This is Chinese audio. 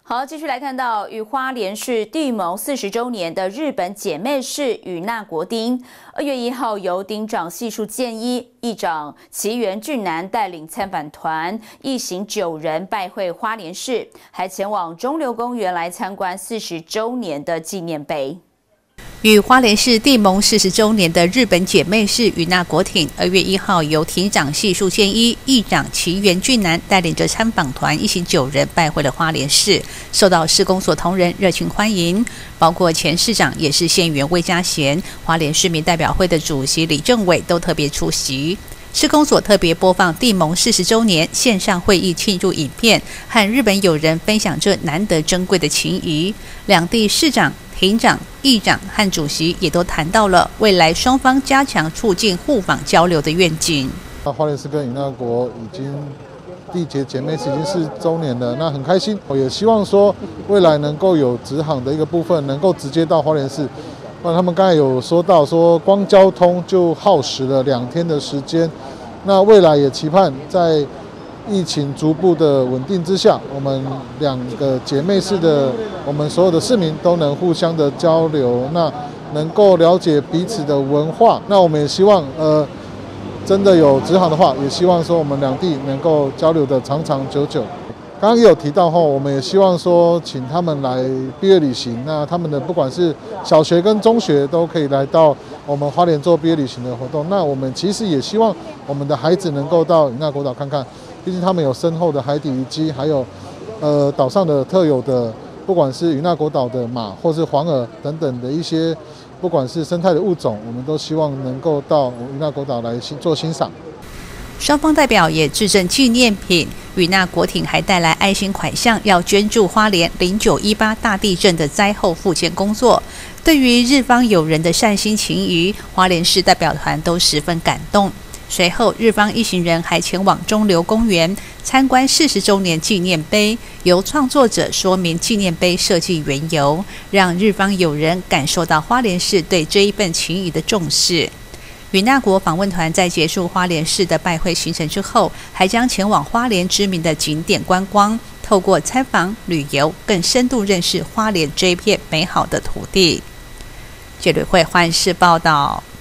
好，继续来看到与花莲市缔盟40周年的日本姐妹市与那国町，2月1号由町长细树健一、议长崎原俊男带领参访团一行9人拜会花莲市，还前往中流公园来参观40周年的纪念碑。 与花莲市缔盟40周年的日本姐妹市与那国町，2月1号由町长细树健一、议长崎原俊男带领着参访团一行9人拜会了花莲市，受到市公所同仁热情欢迎，包括前市长也是县员魏家贤、花莲市民代表会的主席李正伟都特别出席。市公所特别播放缔盟40周年线上会议庆祝影片，和日本友人分享这难得珍贵的情谊。两地市长、町长、议长和主席也都谈到了未来双方加强促进互访交流的愿景。 花莲市跟与那国已经缔结姐妹市已经4周年了，那很开心，我也希望说未来能够有直航的一个部分能够直接到花莲市。那他们刚才有说到说光交通就耗时了2天的时间，那未来也期盼在疫情逐步的稳定之下，我们2个姐妹市的我们所有的市民都能互相的交流，那能够了解彼此的文化。那我们也希望真的有直航的话，也希望说我们2地能够交流的长长久久。刚刚也有提到后，我们也希望说请他们来毕业旅行，那他们的不管是小学跟中学都可以来到我们花莲做毕业旅行的活动。那我们其实也希望我们的孩子能够到与那国岛看看，毕竟他们有深厚的海底遗迹，还有岛上的特有的，不管是与那国岛的马或是黄耳等等的一些，不管是生态的物种，我们都希望能够到与那国岛来做欣赏。 双方代表也致赠纪念品，与那国町还带来爱心款项，要捐助花莲0918大地震的灾后复建工作。对于日方友人的善心情谊，花莲市代表团都十分感动。随后，日方一行人还前往中流公园参观40周年纪念碑，由创作者说明纪念碑设计缘由，让日方友人感受到花莲市对这一份情谊的重视。与那国访问团在结束花莲市的拜会行程之后，还将前往花莲知名的景点观光，透过参访旅游，更深度认识花莲这一片美好的土地。记者会花莲市报道。